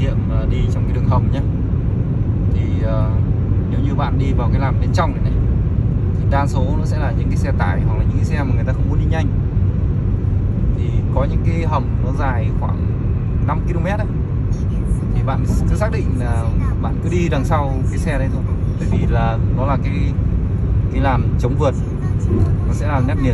nghiệm đi trong cái đường hầm nhé. Thì nếu như bạn đi vào cái làn bên trong này thì đa số nó sẽ là những cái xe tải hoặc là những cái xe mà người ta không muốn đi nhanh. Thì có những cái hầm nó dài khoảng 5 km ấy, thì bạn cứ xác định là bạn cứ đi đằng sau cái xe đấy thôi, bởi vì là nó là cái làn chống vượt, nó sẽ là nét liền,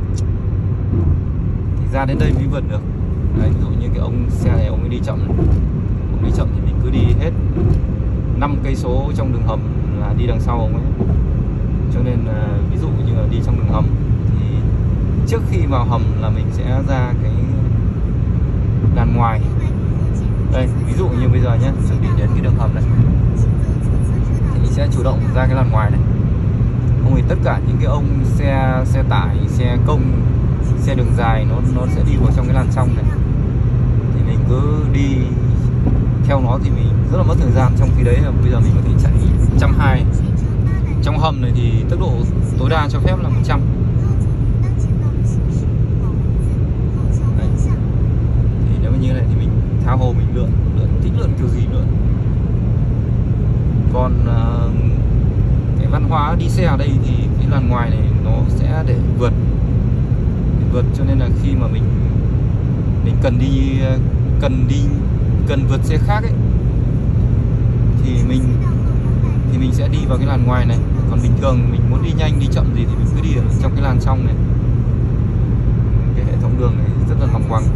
thì ra đến đây mới vượt được. Đấy, ví dụ như cái ông xe này ông ấy đi chậm, thì mình cứ đi hết 5 cây số trong đường hầm là đi đằng sau ông ấy. Cho nên ví dụ như là đi trong đường hầm thì trước khi vào hầm là mình sẽ ra cái làn ngoài. Đây, ví dụ như bây giờ nhé, chuẩn bị đến cái đường hầm này thì mình sẽ chủ động ra cái làn ngoài này. Không thì tất cả những cái ông xe tải, xe công, xe đường dài nó sẽ đi vào trong cái làn trong này. Thì mình cứ đi theo nó thì mình rất là mất thời gian, trong khi đấy là bây giờ mình có thể chạy 120. Trong hầm này thì tốc độ tối đa cho phép là 100. Đấy. Thì nếu như này thì mình tha hồ mình lượn thích lượn kiểu gì nữa. Còn cái văn hóa đi xe ở đây thì cái làn ngoài này nó sẽ để vượt, cho nên là khi mà mình cần vượt xe khác ấy thì mình sẽ đi vào cái làn ngoài này. Còn bình thường mình muốn đi nhanh đi chậm gì thì mình cứ đi ở trong cái làn trong này. Cái hệ thống đường này rất là lòng quằng,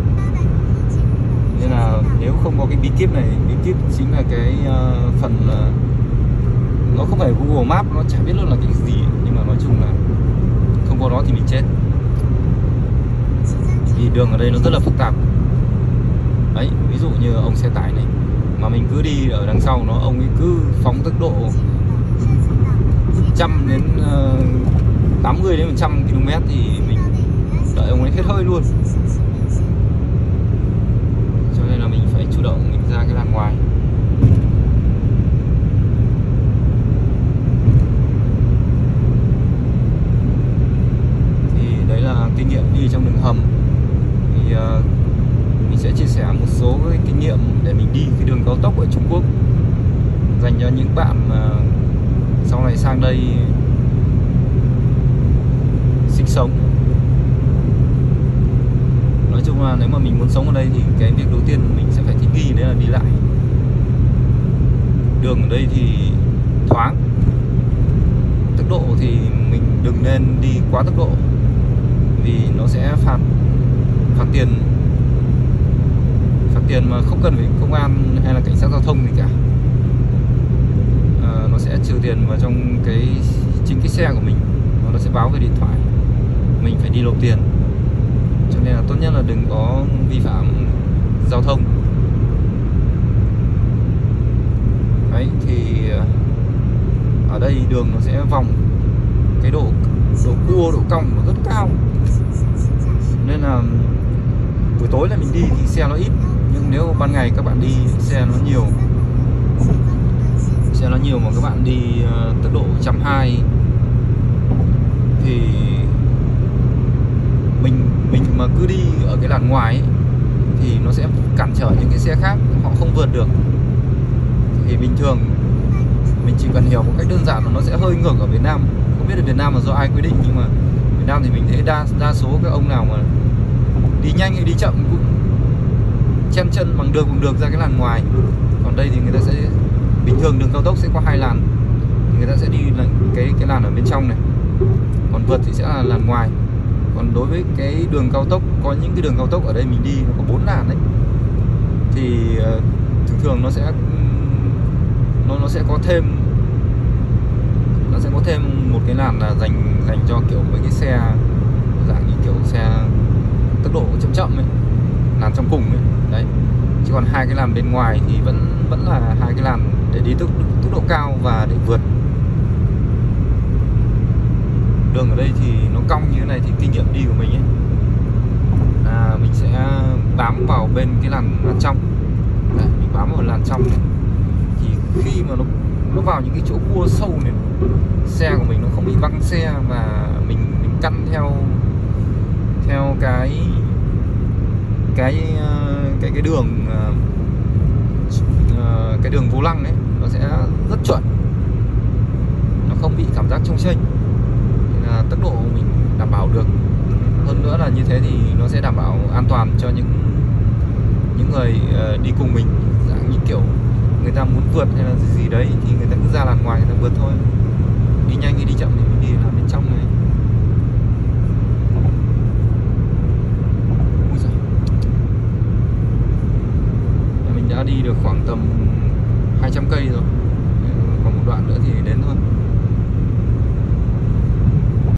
nên là nếu không có cái bí kíp này, bí kíp chính là cái phần nó không phải Google Maps, nó chả biết luôn là cái gì, nhưng mà nói chung là không có nó thì mình chết. Vì đường ở đây nó rất là phức tạp. Đấy, ví dụ như ông xe tải này mà mình cứ đi ở đằng sau nó, ông ấy cứ phóng tốc độ 100 đến 80 đến 100 km thì mình đợi ông ấy hết hơi luôn. Cho nên là mình phải chủ động mình ra cái làn ngoài. Thì đấy là kinh nghiệm đi trong đường hầm. Thì mình sẽ chia sẻ một số cái kinh nghiệm để mình đi cái đường cao tốc ở Trung Quốc, dành cho những bạn sau này sang đây sinh sống. Nói chung là nếu mà mình muốn sống ở đây thì cái việc đầu tiên mình sẽ phải thích nghi đấy là đi lại. Đường ở đây thì thoáng, tốc độ thì mình đừng nên đi quá tốc độ, vì nó sẽ phạt tiền mà không cần phải công an hay là cảnh sát giao thông gì cả. Nó sẽ trừ tiền vào trong chính cái xe của mình, và nó sẽ báo về điện thoại, mình phải đi nộp tiền. Cho nên là tốt nhất là đừng có vi phạm giao thông. Đấy, thì ở đây đường nó sẽ vòng, cái độ cua, độ cong nó rất cao, nên là buổi tối là mình đi thì xe nó ít, nhưng nếu ban ngày các bạn đi xe nó nhiều mà các bạn đi tốc độ 120 thì mình mà cứ đi ở cái làn ngoài ấy, thì nó sẽ cản trở những cái xe khác, họ không vượt được. Thì bình thường mình chỉ cần hiểu một cách đơn giản là nó sẽ hơi ngược ở Việt Nam. Không biết là Việt Nam là do ai quy định, nhưng mà Việt Nam thì mình thấy đa số các ông nào mà đi nhanh hay đi chậm cũng chen chân bằng được ra cái làn ngoài. Còn đây thì người ta sẽ bình thường đường cao tốc sẽ có 2 làn, thì người ta sẽ đi là cái làn ở bên trong này, còn vượt thì sẽ là làn ngoài. Còn đối với cái đường cao tốc, có những cái đường cao tốc ở đây mình đi nó có 4 làn đấy, thì thường nó sẽ có thêm một cái làn là dành cho kiểu mấy cái xe dạng như kiểu xe tốc độ chậm ấy, làn trong cùng ấy. Đấy, chứ còn 2 cái làn bên ngoài thì vẫn là 2 cái làn để đi tốc độ cao và để vượt. Đường ở đây thì nó cong như thế này thì kinh nghiệm đi của mình ấy là mình sẽ bám vào bên cái làn trong. Đấy, mình bám vào làn trong này, thì khi mà nó vào những cái chỗ cua sâu này, xe của mình nó không bị văng xe, và mình căn theo cái đường cái đường vô lăng ấy nó sẽ rất chuẩn, nó không bị cảm giác chông chênh, là tốc độ mình đảm bảo được. Hơn nữa là như thế thì nó sẽ đảm bảo an toàn cho những người đi cùng mình, dạng như kiểu người ta muốn vượt hay là gì đấy thì người ta cứ ra làn ngoài người ta vượt thôi, đi nhanh hay đi chậm thì mình đi làm bên trong này. Ui giời. Mình đã đi được khoảng tầm 200 cây rồi, còn một đoạn nữa thì đến thôi.